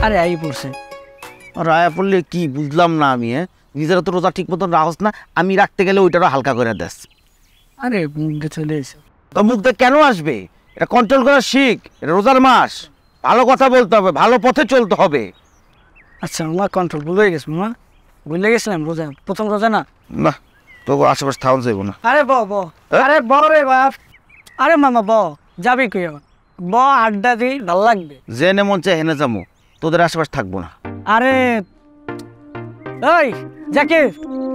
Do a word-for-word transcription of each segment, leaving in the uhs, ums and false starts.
আরে আই পড়ছে। আর আয়া পড়লে কি বুঝলাম না আমি, হ্যাঁ নিজেরা তো রোজা ঠিক মতন রাখস না, আমি রাখতে গেলে ওইটারও হালকা করে দেস। আরে মুখে চলে এসে তো মুখ দিয়ে কেন আসবে? এটা কন্ট্রোল করা শিখ, এটা রোজার মাস, ভালো কথা বলতে হবে, ভালো পথে চলতে হবে। আচ্ছা মামা কন্ট্রোল ভুলে গেছি মামা, ভুলে গেছিলাম রোজা, প্রথম রোজা না। না তো আশেপাশে থাউন যাইব না। আরে ব ব আরে ব রে বাপ, আরে মামা ব যাবি কই আবার, ব আড্ডা দিই ভাল লাগবে। জেনে মন চাই হেনে যাবো, তোদের আশেপাশে থাকবো না। আরে ওই জাকির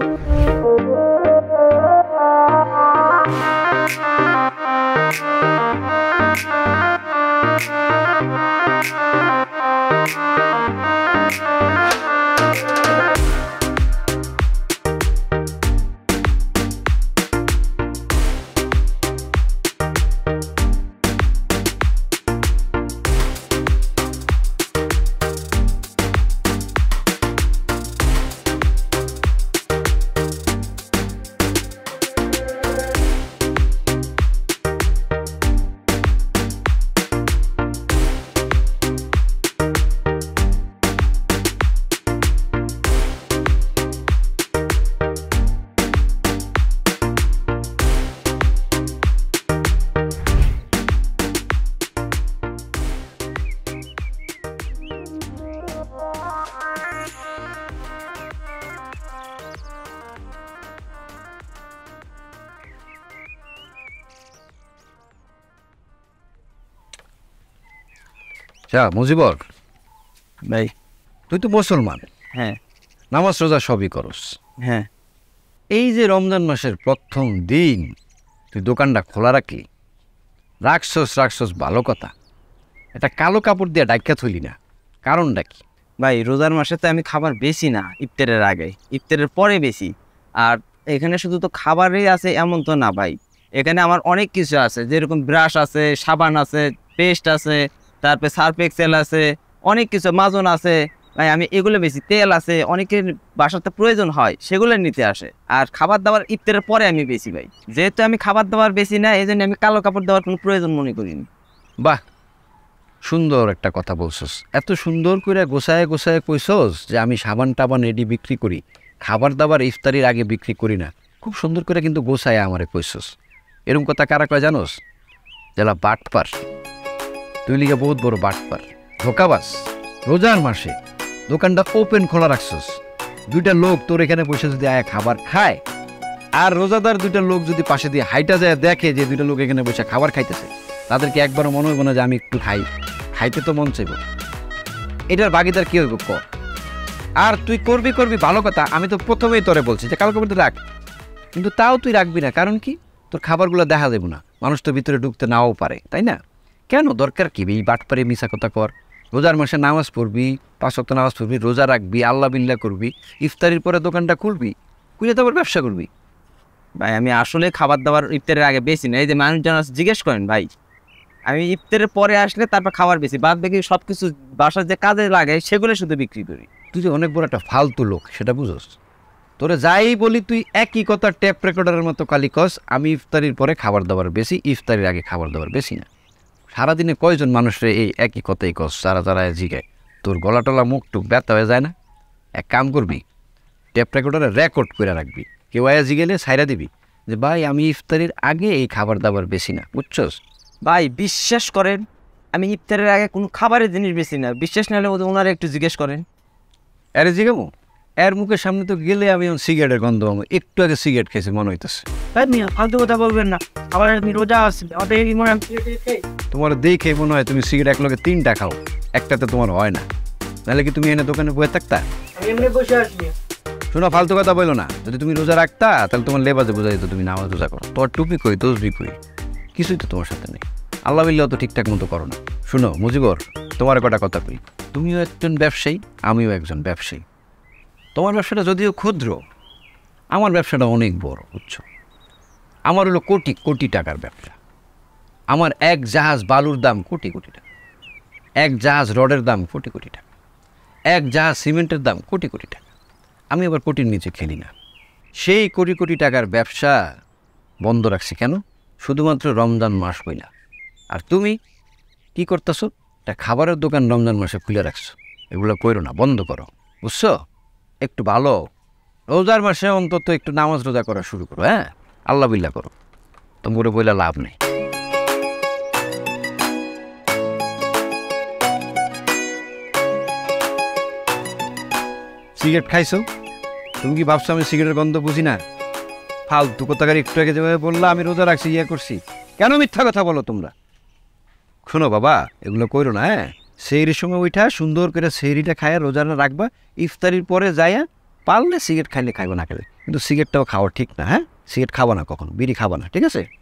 যা মুজিবর ভাই। তুই তো মুসলমান, হ্যাঁ নামাজ রোজা সবই করস, হ্যাঁ। এই যে রমজান মাসের প্রথম দিন তুই দোকানটা খোলা রাখলি, রাখছস রাখছস ভালো কথা, এটা কালো কাপড় দিয়ে ডাক্কা থইলি না, কারণটা কি? ভাই রোজার মাসে তো আমি খাবার বেশি না, ইফতারের আগে ইফতারের পরে বেশি। আর এখানে শুধু তো খাবারই আছে এমন তো না ভাই, এখানে আমার অনেক কিছু আছে, যেরকম ব্রাশ আছে, সাবান আছে, পেস্ট আছে, তারপরে সার্ফ এক্সেল আছে, অনেক কিছু, মাজন আছে ভাই। আমি এগুলো বেশি, তেল আছে, অনেকের বাসাতে প্রয়োজন হয় সেগুলো নিতে আসে। আর খাবার দাবার ইফতারের পরে আমি বেশি ভাই, যেহেতু আমি খাবার দাবার বেশি না, এই জন্য আমি কালো কাপড় দেওয়ার কোনো প্রয়োজন মনে করিনি। বাহ, সুন্দর একটা কথা বলছস, এত সুন্দর করে গোছায় গোছায় কইছস যে আমি সাবান টাবান এডি বিক্রি করি, খাবার দাবার ইফতারির আগে বিক্রি করি না। খুব সুন্দর করে কিন্তু গোছায় আমারে কইছস। এরকম কথা কারা কয় জানোস? যারা বাটপার, তুই লিগে বহুত বড় বাটপার, ধোকাবাস। রোজার মাসে দোকানটা ওপেন খোলা রাখছস, দুইটা লোক তোর এখানে বসে যদি আয়া খাবার খায়, আর রোজাদার দুইটা লোক যদি পাশে দিয়ে হাইটা যায় দেখে যে দুইটা লোক এখানে বসে খাবার খাইতেছে, তাদেরকে একবারও মনে হইব না যে আমি একটু খাই? খাইতে তো মন চাইব। এটার ভাগিদার কি হইব ক? আর তুই করবি করবি ভালো কথা, আমি তো প্রথমেই তোরে বলছি যে কালো কাপড় রাখ, কিন্তু তাও তুই রাখবি না। কারণ কি? তোর খাবারগুলো দেখা দেব না, মানুষ তো ভিতরে ঢুকতে নাও পারে, তাই না? কেন, দরকার কি এই বাটপারে মিশা কথা কর? রোজার মাসে নামাজ পড়বি, পাঁচ ওয়াক্ত নামাজ পড়বি, রোজা রাখবি, আল্লাহ বিল্লাহ করবি, ইফতারির পরে দোকানটা খুলবি, খুলে তো আবার ব্যবসা করবি। ভাই আমি আসলে খাবার দাবার ইফতারের আগে বেশি না, এই যে মানুষজন জিজ্ঞেস করেন ভাই, আমি ইফতারের পরে আসলে তারপর খাবার বেশি, বাদ বাকি সব কিছু বাসার যে কাজে লাগে সেগুলো শুধু বিক্রি করি। তুই যে অনেক বড় একটা ফালতু লোক সেটা বুঝোস? তোরে যাই বলি তুই একই কথা টেপ রেকর্ডারের মতো কালি কস, আমি ইফতারির পরে খাবার দাবার বেশি, ইফতারির আগে খাবার দাবার বেশি না। সারাদিনে কয়জন মানুষরে এই একই কথাই কস, যারা যারা জিগায়? তোর গলা টলা মুখ টুক ব্যথা হয়ে যায় না? এক কাম করবি, টেপ রেকর্ডারে রেকর্ড করে রাখবি, কেউ আয়া জিগেলে ছাইরা দিবি যে ভাই আমি ইফতারির আগে এই খাবার দাবার বেশি না, বুঝছস? ভাই বিশ্বাস করেন, আমি ইফতারের আগে কোনো খাবারের জিনিস বেশি না। বিশ্বাস না হলে ওনারা একটু জিজ্ঞেস করেন। আরে জিগাবো, এর মুখের সামনে তো গেলে আমি সিগারেটের গন্ধ পাবো, একটু আগে সিগারেট খেয়েছি মনে হইতেছে। ভাই মিয়া ফালতু কথা বলবেন না, আবার আমি রোজা আছি, ওটা এই মনে আমি তোমার দেখে মনে হয় তুমি সিগারেট এক লগে তিনটা খাও, একটাতে তোমার হয় না, নাহলে কি তুমি এনে দোকানে বয়ে থাকতা? আমি এমনি বসে আসি। শোনো, ফালতু কথা বলো না। যদি তুমি রোজা রাখতা তাহলে তোমার লেবাজে বোঝা যেত তুমি নামাজ রোজা করো। তোমার টুপি কই, তসবি কই, কিছুই তো তোমার সাথে নেই। আল্লাহ বিল্লাহ তো ঠিকঠাক মতো করো না। শুনো মুজিবর, তোমার কটা কথা কই, তুমিও একজন ব্যবসায়ী, আমিও একজন ব্যবসায়ী। তোমার ব্যবসাটা যদিও ক্ষুদ্র, আমার ব্যবসাটা অনেক বড়, বুঝছো? আমার হলো কোটি কোটি টাকার ব্যবসা। আমার এক জাহাজ বালুর দাম কোটি কোটি টাকা, এক জাহাজ রডের দাম কোটি কোটি টাকা, এক জাহাজ সিমেন্টের দাম কোটি কোটি টাকা। আমি আবার কোটির নিচে খেলি না। সেই কোটি কোটি টাকার ব্যবসা বন্ধ রাখছি কেন? শুধুমাত্র রমজান মাস বইলা। আর তুমি কি করতেছো? একটা খাবারের দোকান রমজান মাসে খুলে রাখছো। এগুলো করো না, বন্ধ করো, বুঝছো? একটু ভালো রোজার মাসে অন্তত একটু নামাজ রোজা করা শুরু করো, হ্যাঁ? আল্লাহ বিল্লাহ করো, তোমার বইলা লাভ নেই। সিগারেট খাইছো? তুমি কি ভাবছো আমি সিগারেটের গন্ধ বুঝি না? ফালতু কথাকার একটু আগে যেভাবে বললা আমি রোজা রাখছি, ইয়ে করছি, কেন মিথ্যা কথা বলো তোমরা? শোনো বাবা, এগুলো করো না, হ্যাঁ? সেহরির সময় ওইটা সুন্দর করে সেহরিটা খায়া রোজাটা রাখবা, ইফতারির পরে যাইয়া পারলে সিগারেট খাইলে খাইবা, না খেলে কিন্তু সিগারেটটাও খাওয়া ঠিক না, হ্যাঁ? সিগারেট খাবা না, কখনো বিড়ি খাবা না, ঠিক আছে?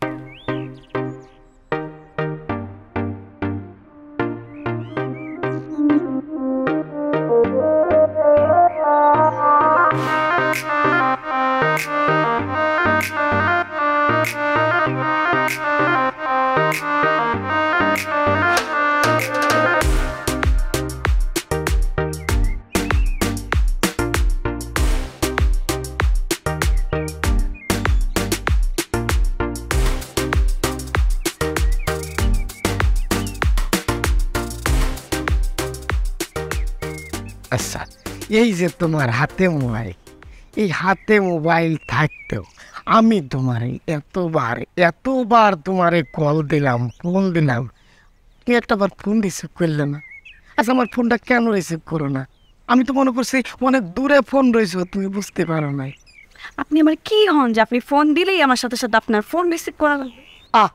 আচ্ছা, এই যে তোমার হাতে মোবাইল, এই হাতে মোবাইল থাকতেও আমি তোমারে এতবার এতবার তোমারে কল দিলাম ফোন দিলাম, তুমি একটাবার ফোন রিসিভ করলে না। আচ্ছা, আমার ফোনটা কেন রিসিভ করো না? আমি তো মনে করছি অনেক দূরে ফোন রয়েছে, তুমি বুঝতে পারো নাই। আপনি আমার কি হন যে আপনি ফোন দিলেই আমার সাথে সাথে আপনার ফোন রিসিভ করা লাগবে? আহ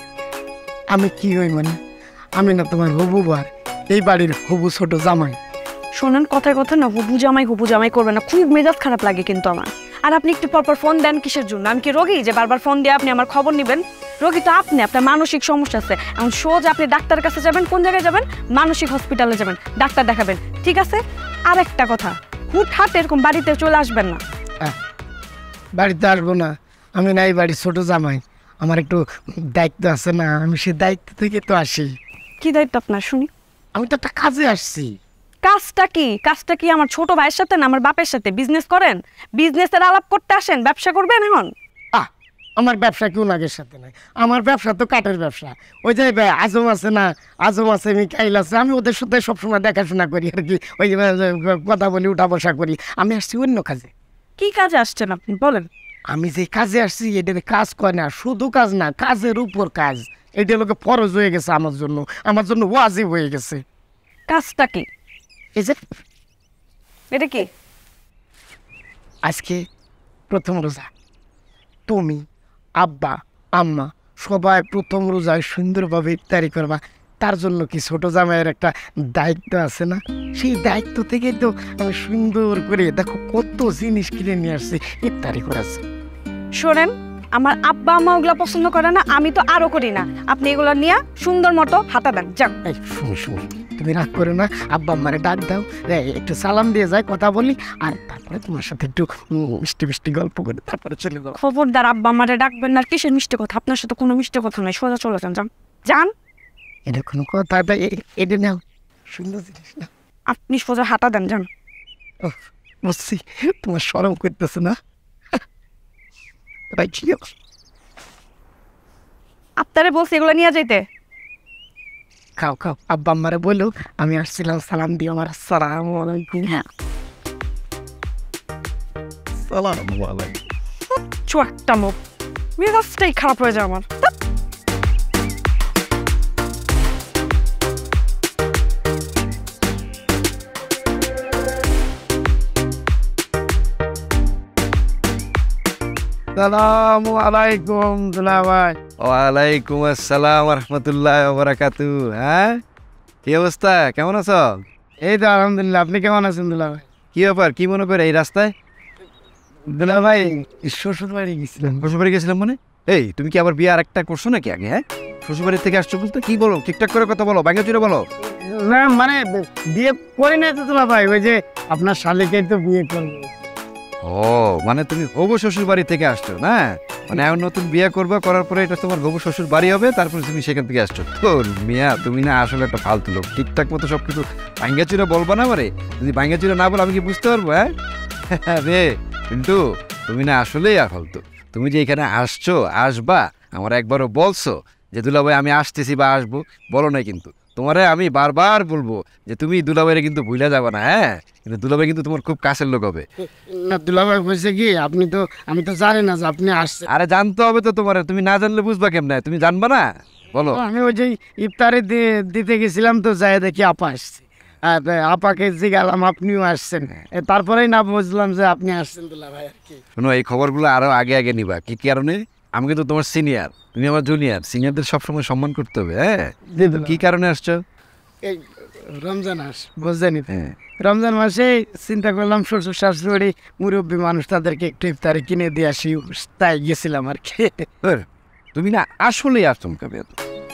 আমি কি হই মানে? আমি না তোমার হবু বার, এই বাড়ির হবু ছোট জামাই। শোনেন, কথায় কথা না হুবু জামাই হুবু জামাই করবে না, খুব মেজাজ খারাপ লাগে কিন্তু আমার। আর আপনি একটু পরপর ফোন দেন কিসের জন্য? আমি কি রোগী যে বারবার ফোন দিয়ে আপনি আমার খবর নেবেন? রোগী তো আপনি, আপনার মানসিক সমস্যা আছে। এখন সোজ আপনি ডাক্তারের কাছে যাবেন, কোন জায়গায় যাবেন? মানসিক হসপিটালে যাবেন, ডাক্তার দেখাবেন, ঠিক আছে? আর একটা কথা, হুটহাট এরকম বাড়িতে চলে আসবেন না। আহ, বাড়িতে আসবো না, আমি না এই বাড়ির ছোট জামাই, আমার একটু দায়িত্ব আছে না, আমি সে দায়িত্ব থেকে তো আসি। কি দায়িত্ব আপনার শুনি? আমি তো একটা কাজে আসছি। কাজটা কি? কাজটা কি আমার ছোট ভাইয়ের সাথে না আমার বাপের সাথে? বিজনেস করেন, বিজনেসের আলাপ করতে আসেন, ব্যবসা করবেন এখন? আহ আমার ব্যবসা কেউ নাগের সাথে নাই, আমার ব্যবসা তো কাঠের ব্যবসা। ওই যে ভাই আজম আছে না, আজম আছে, মিকাইল আছে, আমি ওদের সাথে সবসময় দেখাশোনা করি আর কি, ওই যে কথা বলি, উঠা বসা করি। আমি আসছি অন্য কাজে। কি কাজে আসছেন আপনি বলেন? আমি যে কাজে আসছি এটার কাজ করে না, শুধু কাজ না, কাজের উপর কাজ। এটা লোকে ফরজ হয়ে গেছে আমার জন্য, আমার জন্য ওয়াজিব হয়ে গেছে। কাজটা কি? এই যে এটা কি? আজকে প্রথম রোজা, তুমি আব্বা আম্মা সবাই প্রথম রোজায় সুন্দরভাবে ইফতারি করবা, তার জন্য কি ছোট জামাইয়ের একটা দায়িত্ব আছে না? সেই দায়িত্ব থেকে তো আমি সুন্দর করে দেখো কত জিনিস কিনে নিয়ে আসছি, ইফতারি করেছি। শোনেন, আমার আব্বা আম্মা ওগুলা পছন্দ করে না, আমি তো আরো করি না। আপনি এগুলো নিয়ে সুন্দর মতো হাঁটা দেন, যান। এই শুনো শুনো, তুমি রাগ করো না, আব্বা আম্মারে ডাক দাও, এই, একটু সালাম দিয়ে যায়, কথা বলি, আর তারপরে তোমার সাথে একটু উম, মিষ্টি মিষ্টি গল্প করে তারপরে চলে যাও। খবরদার আব্বা আমারে ডাকবেন না। আর কিসের মিষ্টি কথা? আপনার সাথে কোনো মিষ্টি কথা নাই, সোজা চলে যান, যান যান। এটা কোনো কথা? এটা নাও, সুন্দর জিনিস না। আপনি সোজা হাঁটা দেন, যান। ওহ, বুঝছি, তোমার শরম করতেছে না? রাখি গেল। আপনারে বলছি এগুলো নিয়ে যাইতে। খাও খাও, আব্বা আম্মারে বলো আমি আসছিলাম, সালাম দিও আমার। আসসালামু আলাইকুম। হ্যাঁ, সালামু আলাইকুম। চুয়াক্টা মুখ, মেজাজটাই খারাপ হয়ে যায় আমার। ধ্যাৎ। সালামু আলাইকুম দুলা ভাই। ওয়ালাইকুম আসসালাম রহমতুল্লাহ বারাকাতু। হ্যাঁ, কি অবস্থা, কেমন আছো? এই তো আলহামদুলিল্লাহ, আপনি কেমন আছেন দুলা ভাই? কি ব্যাপার, কি মনে করে এই রাস্তায়? দুলা ভাই শ্বশুর বাড়ি গেছিলেন। শ্বশুরবাড়ি গেছিলাম মানে? এই তুমি কি আবার বিয়ে আর একটা করছো নাকি আগে? হ্যাঁ, শ্বশুরবাড়ি থেকে আসছো বলতে কি বলো, ঠিকঠাক করে কথা বলো, ব্যাঙ্গে চুরে বলো। না মানে বিয়ে করি না তো দুলা ভাই, ওই যে আপনার শালিকে তো বিয়ে করবো। ও মানে তুমি হবু শ্বশুর বাড়ি থেকে আসছো না? মানে এখন নতুন বিয়ে করবে, করার পরে এটা তোমার হবু শ্বশুর বাড়ি হবে, তারপরে তুমি সেখান থেকে আসছো। তো মিয়া তুমি না আসলে একটা ফালতু লোক, ঠিকঠাক মতো সব কিছু ভাঙ্গা চুরে বলবা না? মানে যদি ভাঙ্গা চুরে না বলো আমি কি বুঝতে পারবো? হ্যাঁ রে কিন্তু তুমি না আসলেই আর ফালতু। তুমি যে এখানে আসছো, আসবা, আমার একবারও বলছো যে দুলাভাই আমি আসতেছি বা আসবো? বলো না কিন্তু। তোমারে আমি বারবার বলবো যে তুমি দুলাভাইরে কিন্তু ভুলে যাবে না, হ্যাঁ? কিন্তু দুলাভাই কিন্তু তোমার খুব কাছের লোক হবে। না দুলাভাই বলছে কি আপনি তো আমি তো জানি না যে আপনি আসছেন। আরে জানতে হবে তো তোমার, তুমি না জানলে বুঝবা কেমনে? তুমি জানবা না? বলো। ও, আমি ওই যে ইফতারে দি- দিতে গেছিলাম তো যাই দেখি আপা আসছে, আর আপাকে জিজ্ঞালাম আপনিও আসছেন, এ, তারপরেই না বুঝলাম যে আপনি আসছেন দুলাভাই আর কি। শোনো, এই খবরগুলো আরো আগে আগে নিবা। কি কারণে? আমি কিন্তু তোমার সিনিয়র, তুমি আমার জুনিয়র, সিনিয়রদের সবসময় সম্মান করতে হবে, হ্যাঁ? জি দুলাভাই। কি কারণে আসছো? এই রমজান মাস বুঝলেনি তো? হ্যাঁ। রমজান মাসে চিন্তা করলাম শ্বশুর শাশুড়ি মুরব্বী মানুষ তাদেরকে একটু ইফতারি কিনে দিয়ে আসি, তাই গেছিলাম আর কি। ধর, তুমি না আসলেই আচমকাবে এত।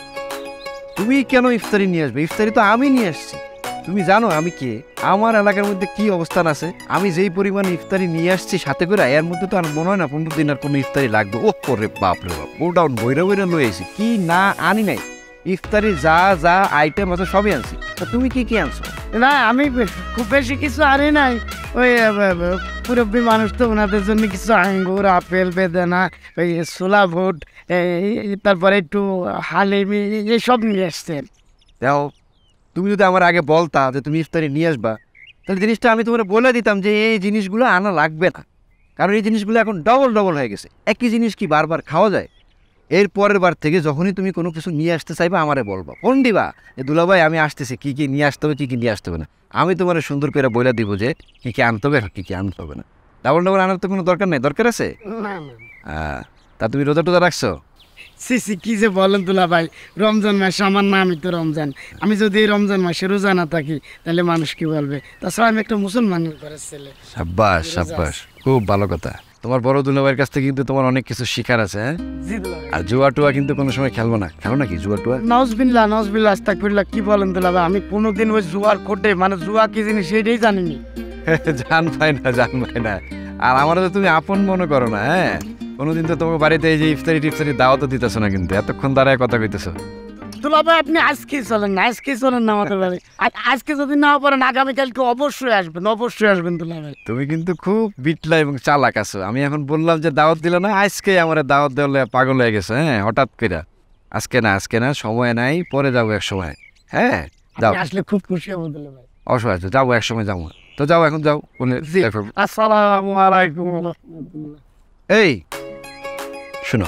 তুমি কেন ইফতারি নিয়ে আসবে? ইফতারি তো আমি নিয়ে আসছি। তুমি জানো আমি কে, আমার এলাকার মধ্যে কি অবস্থান আছে? আমি যেই পরিমাণ ইফতারি নিয়ে আসছি সাথে করে, এর মধ্যে তো আর মনে হয় না পনেরো দিন আর কোনো ইফতারি লাগবে। ও করে বাপ রে বাপ, গোডাউন বইরা বইরা লয়ে এসেছি, কি না আনি নাই। ইফতারি যা যা আইটেম আছে সবই আনছি। তা তুমি কি কি আনছো? না আমি বে- খুব বেশি কিছু আনি নাই, ওই মুরব্বী মানুষ তো ওনাদের জন্য কিছু আঙ্গুর আপেল বেদানা ওই ছোলা ভুট এই, তারপরে একটু হালিম এই- এইসব নিয়ে আসছেন। দেখো, তুমি যদি আমার আগে বলতা যে তুমি ইফতারি নিয়ে আসবা, তাহলে জিনিসটা আমি তোমার বলে দিতাম যে এই জিনিসগুলো আনা লাগবে না, কারণ এই জিনিসগুলো এখন ডবল ডবল হয়ে গেছে। একই জিনিস কি বারবার খাওয়া যায়? এর পরের বার থেকে যখনই তুমি কোনো কিছু নিয়ে আসতে চাইবা আমারে বলবা, ফোন দিবা যে দুলাভাই আমি আসতেছি, কী কী নিয়ে আসতে হবে, কী কী নিয়ে আসতে হবে না। আমি তোমার সুন্দর করে বলে দিব যে কী কী আনতে হবে আর কী কী আনতে হবে না। ডাবল ডাবল আনার তো কোনো দরকার নেই। দরকার আছে? না না হ্যাঁ। তা তুমি রোজা টোজা রাখছো? সি সি কি যে বলেন দুলা ভাই, রমজান মাসে আমার নামই তো রমজান। আমি যদি এই রমজান মাসে রোজা না থাকি তাহলে মানুষ কি বলবে? তাছাড়া আমি একটা মুসলমান ঘরের ছেলে। সাব্বাস সাব্বাস, খুব ভালো কথা। তোমার বড় দুলাভাইয়ের কাছ থেকে কিন্তু তোমার অনেক কিছু শিখার আছে, হ্যাঁ? জি দুলা ভাই। আর জুয়া টুয়া কিন্তু কোনো সময় খেলবো না। খেলো নাকি জুয়া টুয়া? নজবিল্লা নজবিল্লা আস্তাগফিরুল্লাহ, কি বলেন দুলা ভাই, আমি কোনোদিন ওই জুয়ার কোটে মানে জুয়া কি জিনিস সেটাই জানিনি। জান পাই না, জান পাই না। আর আমারও তো তুমি আপন মনে করো না, হ্যাঁ? কোনোদিন তো তোমার বাড়িতে এই যে ইফতারি টিফতারি দাওয়াতও দিতেছো না, কিন্তু এতক্ষণ দাঁড়ায় কথা কইতেছো। দুলা ভাই আপনি আজকে চলেন না, আজকে চলেন না আমাদের বাড়ি। আর আজকে যদি না পারেন আগামীকালকে অবশ্যই আসবেন, অবশ্যই আসবেন দুলা ভাই। তুমি কিন্তু খুব বিটলা এবং চালাক আছো। আমি এখন বললাম যে দাওয়াত দিল না, আজকে আমার দাওয়াত দেওয়ালে পাগল হয়ে গেছে, হ্যাঁ? হঠাৎ করে আজকে না, আজকে না, সময় নাই, পরে যাবো এক সময়, হ্যাঁ? যাও, আপনি আসলে খুব খুশি হবো দুলা ভাই। অসহায় আছো, যাবো এক সময়, যাবো। তো যাও, এখন যাও। বলে জি আসসালামু আলাইকুম ওয়া রাহমাতুল্লাহ। এই শোনো,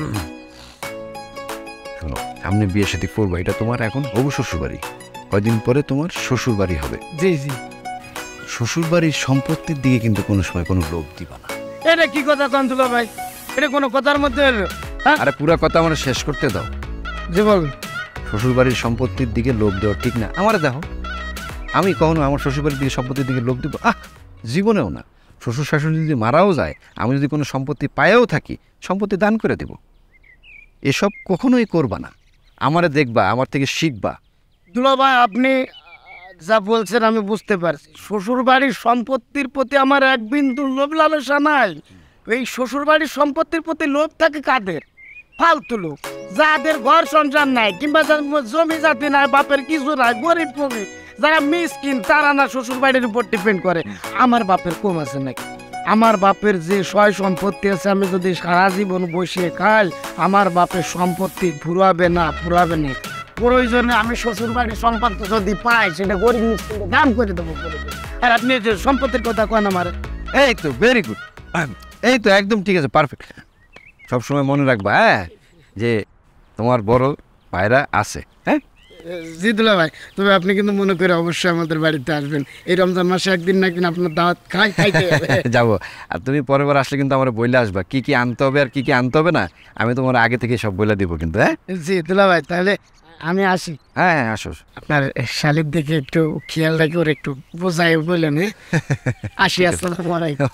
শোনো, সামনে বিয়ে শাদী করবো, এটা তোমার এখন হবু শ্বশুর বাড়ি। কয়দিন পরে তোমার শ্বশুর বাড়ি হবে। জি জি। শ্বশুর বাড়ির সম্পত্তির দিকে কিন্তু কোনো সময় কোনো লোভ দিবা না। এটা কি কথা কন দুলা ভাই? এটা কোনো কথার মধ্যে এলো? হ্যাঁ আরে পুরা কথা আমার শেষ করতে দাও। জি বলুন। শ্বশুর বাড়ির সম্পত্তির দিকে লোভ দেওয়া ঠিক না। আমার দেখো, আমি কখনো আমার শ্বশুর বাড়ির দিকে সম্পত্তির দিকে লোভ দিব? আহ, জীবনেও না। শ্বশুর শাশুড়ি যদি মারাও যায়, আমি যদি কোনো সম্পত্তি পায়েও থাকি, সম্পত্তি দান করে দেব। এসব কখনোই করবা না। আমারে দেখবা, আমার থেকে শিখবা। দুলা ভাই আপনি আহ, যা বলছেন আমি বুঝতে পারছি। শ্বশুর বাড়ির সম্পত্তির প্রতি আমার এক বিন্দু লোভ লালসা নাই। এই শ্বশুর বাড়ির সম্পত্তির প্রতি লোভ থাকে কাদের? ফালতু লোক, যাদের ঘর সংসার নাই, কিংবা যাদের জমি জাতি নাই, বাপের কিছু নাই, গরিব কবি, যারা মিসকিন, তারা না শ্বশুর বাড়ির উপর ডিপেন্ড করে। আমার বাপের কম আছে নাকি? আমার বাপের যে সয় সম্পত্তি আছে, আমি যদি সারা জীবন বসিয়ে খাই, আমার বাপের সম্পত্তি ফুরাবে না, ফুরাবে না। প্রয়োজনে আমি শ্বশুর বাড়ির সম্পত্তি যদি পাই, সেটা গরিব মিসকিনকে দান করে দেবো প্রয়োজনে। আর আপনি যে সম্পত্তির কথা কেন আমার? এই তো ভেরি গুড, এই তো একদম ঠিক আছে, পারফেক্ট। সবসময় মনে রাখবা, হ্যাঁ, যে তোমার বড় ভাইরা আছে, হ্যাঁ? জি দুলা ভাই, তবে আপনি কিন্তু মনে করে অবশ্যই আমাদের বাড়িতে আসবেন। এই রমজান মাসে একদিন না একদিন আপনার দাওয়াত খাই খাইতে হবে। যাবো। আর তুমি পরের বার আসলে কিন্তু আমার বইলে আসবা, কি কি আনতে হবে আর কি কি আনতে হবে না, আমি তোমার আগে থেকে সব বইলে দিব কিন্তু, হ্যাঁ? জি দুলা ভাই, তাহলে আমি আসি। হ্যাঁ হ্যাঁ, আসো। আপনার শালিক দেখে একটু খেয়াল রাখি, ওর একটু বোঝাই বললেন। হ্যাঁ আসি, আসসালামু আলাইকুম।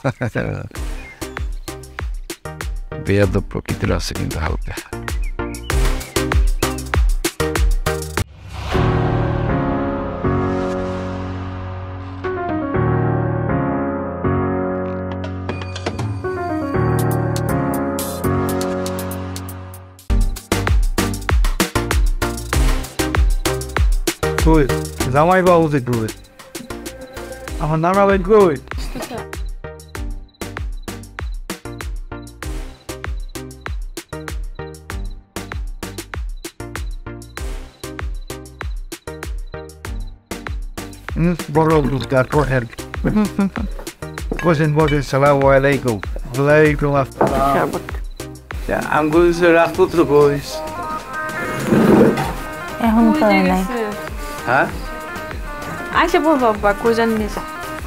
বেয়াদব প্রকৃতির আছে কিন্তু হালকা। Good. জামাই বাবু যে good. আমার নাম আবার good. বড় দুধটা পড়েন বসেন বসেন সালাম আলাইকুম ওয়ালাইকুম আসসালাম আঙ্গুল রাজপুত্র কইস এখন করে নাই হ্যাঁ আইসা বলবো আব্বা কই জানিস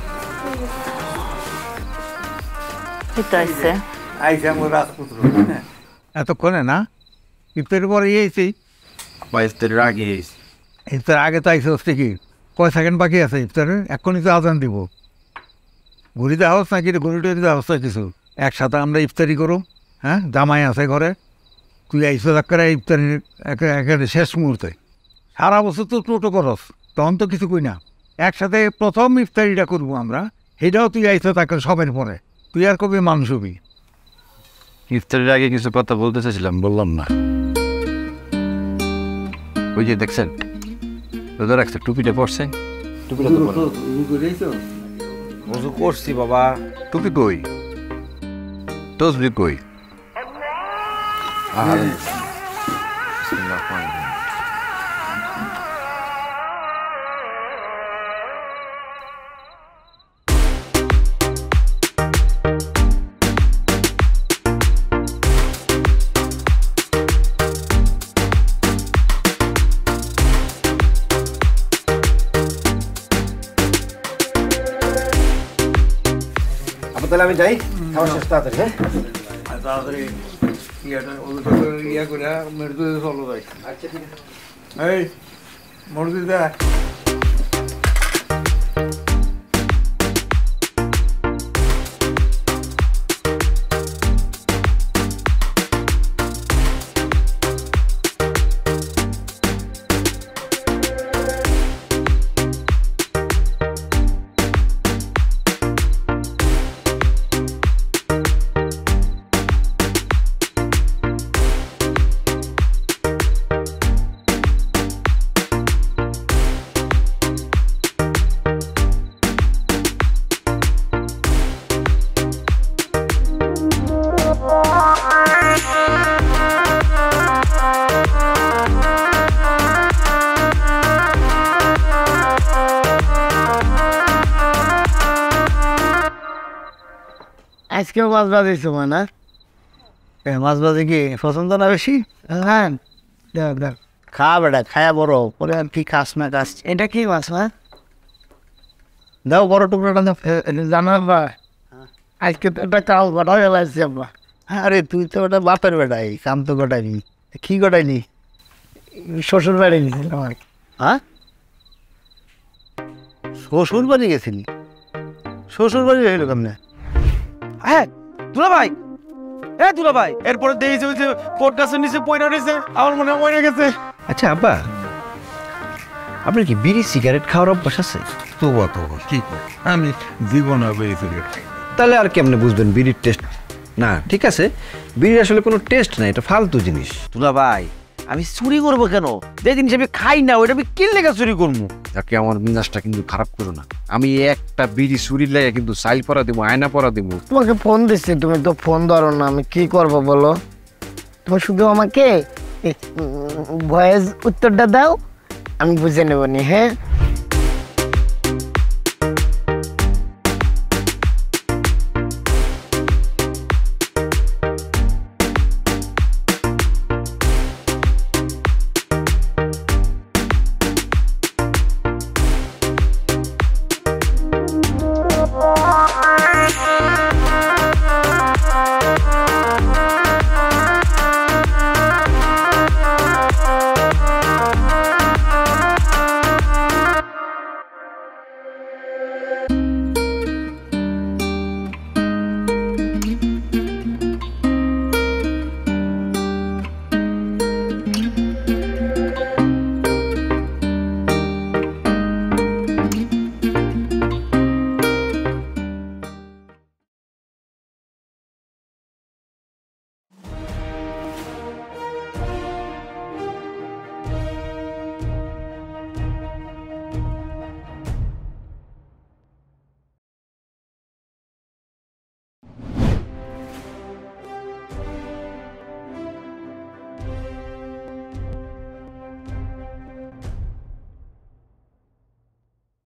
এটা আছে আইসা আমার রাজপুত্র এতক্ষণে না ইফতারের পরে এসেছি বা ইফতারের আগে ইফতার আগে তো আইসে হচ্ছে কি কয় সেকেন্ড বাকি আছে ইফতারের এক্ষুনি তো আজান দিব ঘুরিতে আওয়াজ নাকি ঘুরি টুরিতে আওয়াজ কিছু একসাথে আমরা ইফতারি করুম হ্যাঁ জামাই আছে ঘরে তুই আইসো একেবারে ইফতারির একেবারে শেষ মুহূর্তে সারা বছর তো টোটো করস তখন তো কিছু কই না একসাথে প্রথম ইফতারিটা করবো আমরা সেটাও তুই আইসো তাকে সবের পরে তুই আর কবি মানুষ হবি ইফতারের আগে কিছু কথা বলতে চাইছিলাম বললাম না ওই যে দেখছেন রোজা রাখছে টুপিটা পরছে টুপিটা তো পরে ওযু করছি বাবা। টুপি কই তসবি কই আরে তাহলে আমি যাই খাওয়া শেষ তাড়াতাড়ি হ্যাঁ তাড়াতাড়ি ইয়েটা ইয়ে করে মসজিদে চলো যাই আচ্ছা ঠিক আছে এই মসজিদে আজকেও মাছ বাজিয়েছো না মাছ ভাজি কি পছন্দ না বেশি? হ্যাঁ দেখ দেখ খা বেটা খায়া বড় পরে আর কি খাস না খাস। এটা কি মাছ মা দাও বড় টুকরাটা দাও। জানো বা আজকে তো একটা কাল বাড়া গেলাইছি আব্বা। আরে তুই তো ওটা বাপের বেটাই কাম তো গোটাইনি কি গোটাইনি শ্বশুর বাড়ি গেছিলাম আর কি। হ্যাঁ শ্বশুর বাড়ি গেছিলি? শ্বশুর বাড়ি হইল কেমনে? হ্যাঁ দুলা ভাই হ্যাঁ দুলা ভাই এরপরে দেখেছি ওই যে কোট গাছের নিচে পয়না রয়েছে আমার মনে হয় পয়না গেছে। আচ্ছা আব্বা আপনার কি বিড়ি সিগারেট খাওয়ার অভ্যাস আছে? তোবা তোবা কি আমি জীবন হবে এই তাহলে আর কেমনে বুঝবেন বিড়ির টেস্ট? না ঠিক আছে বিড়ির আসলে কোনো টেস্ট নাই, এটা ফালতু জিনিস। দুলা ভাই আমি চুরি করবো কেন? যে জিনিস আমি খাই না ওইটা আমি কিনলে লেগে চুরি করবো। তাকে আমার মিজাজটা কিন্তু খারাপ করো না। আমি একটা বিড়ি চুরির লাগে কিন্তু সাইল পরা দিব, আয়না পরা দিব। তোমাকে ফোন দিচ্ছি তুমি তো ফোন ধরো না, আমি কি করবো বলো? তুমি শুধু আমাকে ভয়েস উত্তরটা দাও, আমি বুঝে নেব নি। হ্যাঁ